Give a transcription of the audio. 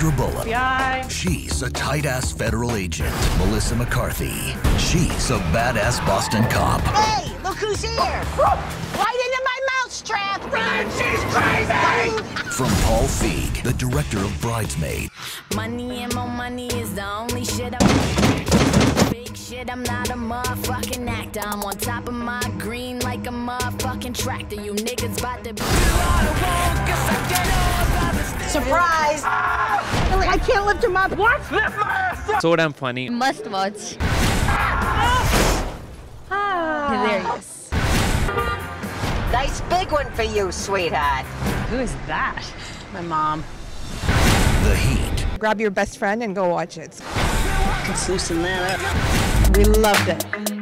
Sandra Bullock. FBI. She's a tight-ass federal agent. Melissa McCarthy. She's a badass Boston cop. Hey, look who's here! Right into my mousetrap! Run, she's crazy! From Paul Feig, the director of Bridesmaid. Money and more money is the only shit I'm big shit, I'm not a motherfucking actor. I'm on top of my green like a motherfucking tractor. You niggas about to be Surprise! I can't lift him up. What? Lift my ass up! So damn funny. Must watch. Hilarious. Nice big one for you, sweetheart. Who is that? My mom. The Heat. Grab your best friend and go watch it. Let's loosen that up. We loved it.